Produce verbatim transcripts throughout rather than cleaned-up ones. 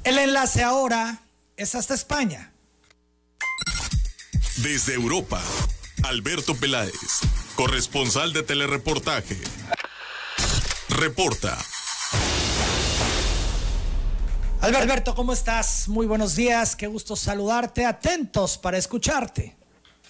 El enlace ahora es hasta España. Desde Europa, Alberto Peláez, corresponsal de Telereportaje, reporta. Alberto, ¿cómo estás? Muy buenos días, qué gusto saludarte, atentos para escucharte.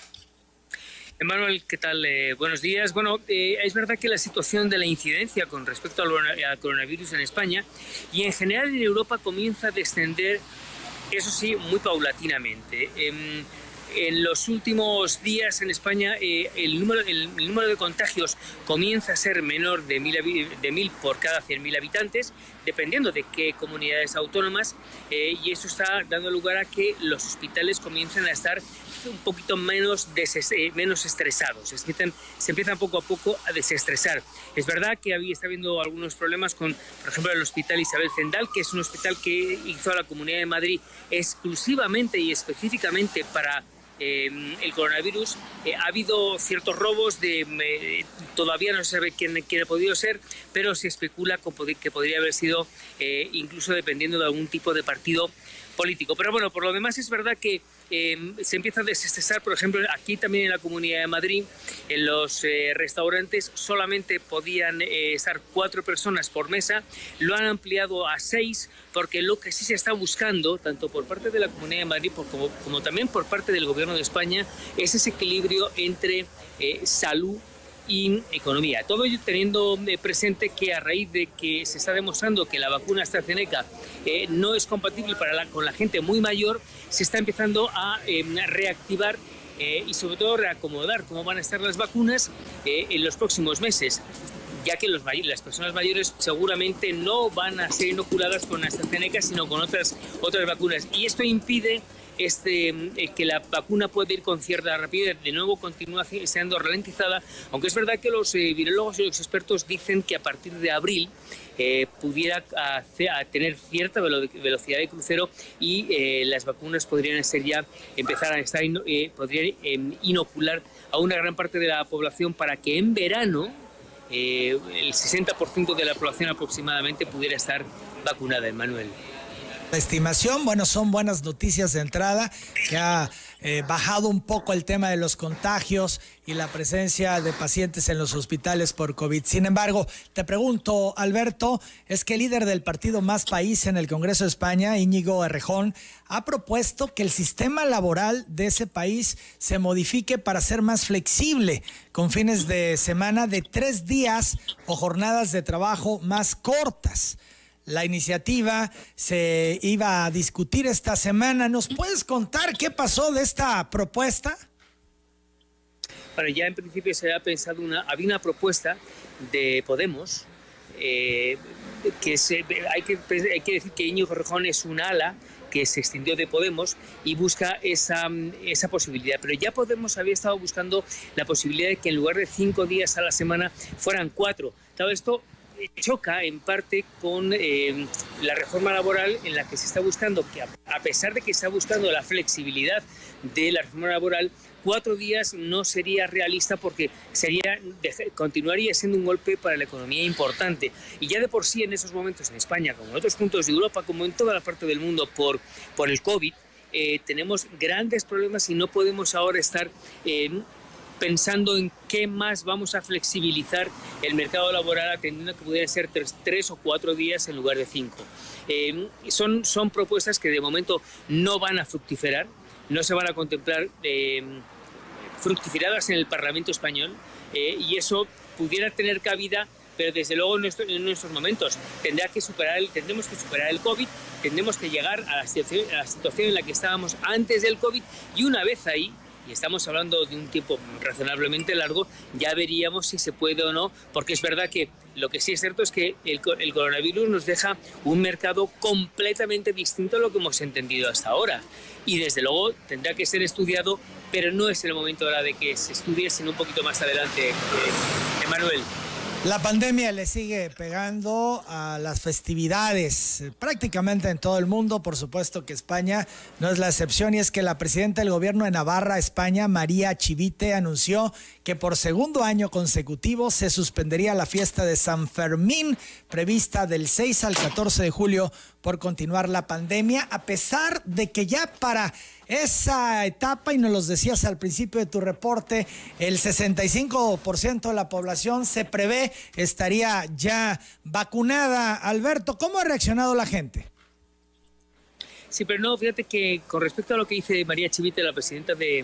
Emanuel, ¿qué tal? Eh, buenos días. Bueno, eh, es verdad que la situación de la incidencia con respecto al, al coronavirus en España y en general en Europa comienza a descender, eso sí, muy paulatinamente. Eh, En los últimos días en España eh, el, número, el, el número de contagios comienza a ser menor de mil, de mil por cada cien mil habitantes, dependiendo de qué comunidades autónomas, eh, y eso está dando lugar a que los hospitales comiencen a estar un poquito menos, deses, eh, menos estresados, se empiezan, se empiezan poco a poco a desestresar. Es verdad que había, está habiendo algunos problemas con, por ejemplo, el Hospital Isabel Zendal, que es un hospital que hizo la Comunidad de Madrid exclusivamente y específicamente para Eh, el coronavirus. Eh, ha habido ciertos robos, de, eh, todavía no se sabe quién, quién ha podido ser, pero se especula que podría haber sido eh, incluso dependiendo de algún tipo de partido político. Pero bueno, por lo demás es verdad que eh, se empieza a desestresar. Por ejemplo, aquí también en la Comunidad de Madrid, en los eh, restaurantes solamente podían eh, estar cuatro personas por mesa, lo han ampliado a seis, porque lo que sí se está buscando, tanto por parte de la Comunidad de Madrid como, como también por parte del Gobierno de España, es ese equilibrio entre eh, salud y economía. Todo ello teniendo presente que a raíz de que se está demostrando que la vacuna AstraZeneca eh, no es compatible para la, con la gente muy mayor, se está empezando a eh, reactivar eh, y sobre todo reacomodar cómo van a estar las vacunas eh, en los próximos meses, ya que los, las personas mayores seguramente no van a ser inoculadas con AstraZeneca, sino con otras, otras vacunas. Y esto impide Este, eh, que la vacuna puede ir con cierta rapidez. De nuevo continúa siendo ralentizada, aunque es verdad que los eh, virólogos y los expertos dicen que a partir de abril eh, pudiera hacer, a tener cierta velo, velocidad de crucero y eh, las vacunas podrían ser ya, empezar a estar, eh, podrían eh, inocular a una gran parte de la población para que en verano eh, el sesenta por ciento de la población aproximadamente pudiera estar vacunada, Emanuel. La estimación, bueno, son buenas noticias de entrada, que ha eh, bajado un poco el tema de los contagios y la presencia de pacientes en los hospitales por COVID. Sin embargo, te pregunto, Alberto, es que el líder del partido Más País en el Congreso de España, Íñigo Errejón, ha propuesto que el sistema laboral de ese país se modifique para ser más flexible, con fines de semana de tres días o jornadas de trabajo más cortas. La iniciativa se iba a discutir esta semana. ¿Nos puedes contar qué pasó de esta propuesta? Bueno, ya en principio se había pensado una, había una propuesta de Podemos, eh, que se, hay, que, hay que decir que Íñigo Errejón es un ala que se extendió de Podemos y busca esa, esa posibilidad. Pero ya Podemos había estado buscando la posibilidad de que en lugar de cinco días a la semana fueran cuatro. Todo esto choca en parte con eh, la reforma laboral, en la que se está buscando que, a, a pesar de que se está buscando la flexibilidad de la reforma laboral, cuatro días no sería realista, porque sería, continuaría siendo un golpe para la economía importante. Y ya de por sí en esos momentos en España, como en otros puntos de Europa, como en toda la parte del mundo por, por el COVID, eh, tenemos grandes problemas y no podemos ahora estar Eh, pensando en qué más vamos a flexibilizar el mercado laboral, atendiendo que pudieran ser tres, tres o cuatro días en lugar de cinco. Eh, son, son propuestas que de momento no van a fructiferar, no se van a contemplar eh, fructiferadas en el Parlamento español, eh, y eso pudiera tener cabida, pero desde luego en, nuestro, en nuestros momentos tendrá que superar el, tendremos que superar el COVID, tendremos que llegar a la, situación, a la situación en la que estábamos antes del COVID, y una vez ahí, y estamos hablando de un tiempo razonablemente largo, ya veríamos si se puede o no, porque es verdad que lo que sí es cierto es que el, el coronavirus nos deja un mercado completamente distinto a lo que hemos entendido hasta ahora. Y desde luego tendrá que ser estudiado, pero no es el momento ahora de que se estudie, sino un poquito más adelante, eh, Emanuel. La pandemia le sigue pegando a las festividades prácticamente en todo el mundo. Por supuesto que España no es la excepción, y es que la presidenta del gobierno de Navarra, España, María Chivite, anunció que por segundo año consecutivo se suspendería la fiesta de San Fermín, prevista del seis al catorce de julio por continuar la pandemia, a pesar de que ya para esa etapa, y nos lo decías al principio de tu reporte, el sesenta y cinco por ciento de la población se prevé estaría ya vacunada. Alberto, ¿cómo ha reaccionado la gente? Sí, pero no, fíjate que con respecto a lo que dice María Chivite, la presidenta de,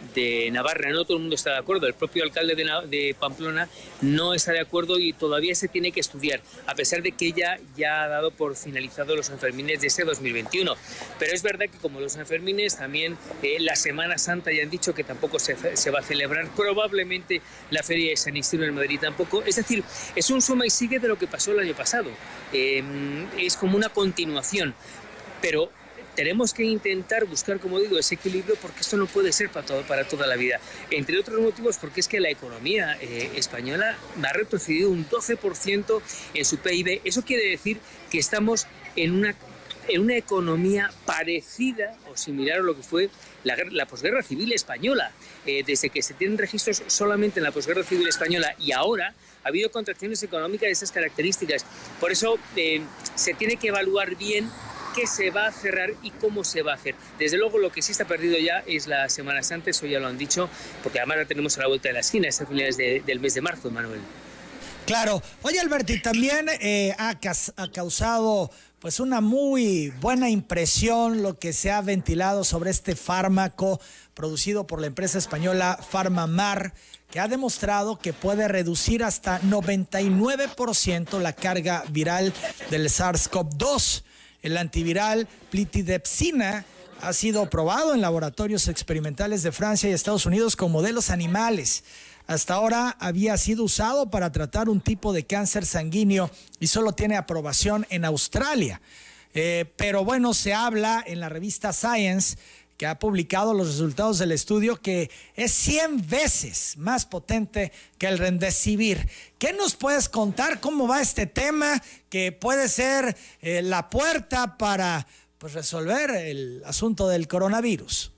de Navarra, no todo el mundo está de acuerdo. El propio alcalde de, de Pamplona no está de acuerdo y todavía se tiene que estudiar, a pesar de que ella ya ha dado por finalizado los Sanfermines de este dos mil veintiuno. Pero es verdad que como los Sanfermines, también eh, la Semana Santa ya han dicho que tampoco se, se va a celebrar, probablemente la Feria de San Isidro en Madrid tampoco. Es decir, es un suma y sigue de lo que pasó el año pasado. Eh, es como una continuación, pero tenemos que intentar buscar, como digo, ese equilibrio, porque esto no puede ser para, todo, para toda la vida. Entre otros motivos, porque es que la economía eh, española ha retrocedido un doce por ciento en su P I B. Eso quiere decir que estamos en una, en una economía parecida o similar a lo que fue la, la posguerra civil española. Eh, desde que se tienen registros solamente en la posguerra civil española y ahora ha habido contracciones económicas de esas características. Por eso eh, se tiene que evaluar bien qué se va a cerrar y cómo se va a hacer. Desde luego, lo que sí está perdido ya es la Semana Santa, eso ya lo han dicho, porque además la tenemos a la vuelta de la esquina, es a finales de, del mes de marzo, Manuel. Claro. Oye, Alberto, y también eh, ha, ha causado pues una muy buena impresión lo que se ha ventilado sobre este fármaco producido por la empresa española PharmaMar, que ha demostrado que puede reducir hasta noventa y nueve por ciento la carga viral del SARS-CoV dos. El antiviral plitidepsina ha sido probado en laboratorios experimentales de Francia y Estados Unidos con modelos animales. Hasta ahora había sido usado para tratar un tipo de cáncer sanguíneo y solo tiene aprobación en Australia. Eh, pero bueno, se habla en la revista Science, que ha publicado los resultados del estudio, que es cien veces más potente que el Remdesivir. ¿Qué nos puedes contar? ¿Cómo va este tema que puede ser eh, la puerta para pues, resolver el asunto del coronavirus?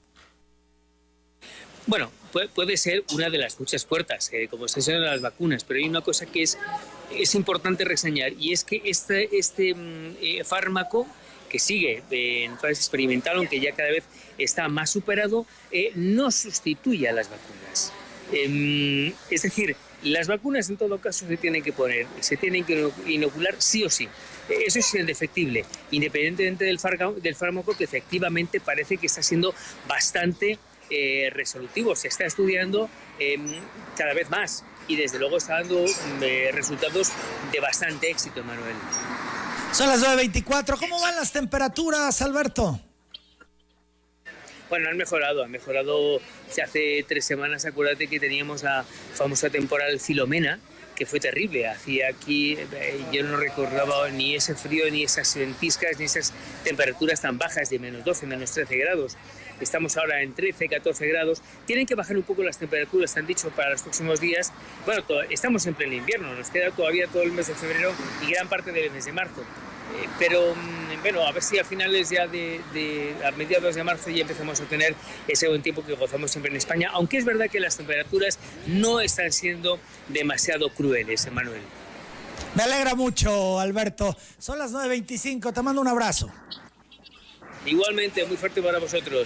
Bueno, puede, puede ser una de las muchas puertas, eh, como se dicen las vacunas, pero hay una cosa que es, es importante reseñar, y es que este, este eh, fármaco, que sigue en fase experimental, aunque ya cada vez está más superado, eh, no sustituye a las vacunas. Eh, es decir, las vacunas en todo caso se tienen que poner, se tienen que inocular sí o sí. Eso es indefectible, independientemente del fármaco, del fármaco que efectivamente parece que está siendo bastante eh, resolutivo. Se está estudiando eh, cada vez más y desde luego está dando eh, resultados de bastante éxito, Manuel. Son las nueve veinticuatro. ¿Cómo van las temperaturas, Alberto? Bueno, han mejorado, han mejorado. Hace tres semanas, acuérdate que teníamos la famosa temporal Filomena, que fue terrible. Hacía aquí, eh, yo no recordaba ni ese frío, ni esas ventiscas, ni esas temperaturas tan bajas de menos doce, menos trece grados. Estamos ahora en trece, catorce grados. Tienen que bajar un poco las temperaturas, te han dicho, para los próximos días. Bueno, to- estamos en pleno invierno, nos queda todavía todo el mes de febrero y gran parte del mes de marzo. Eh, pero, mm, bueno, a ver si a finales ya de, de, a mediados de marzo ya empezamos a tener ese buen tiempo que gozamos siempre en España, aunque es verdad que las temperaturas no están siendo demasiado crueles, Manuel. Me alegra mucho, Alberto. Son las nueve veinticinco, te mando un abrazo. Igualmente, muy fuerte para vosotros.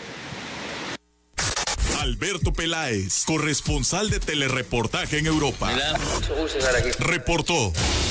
Alberto Peláez, corresponsal de Telereportaje en Europa. Me da mucho gusto estar aquí. Reportó.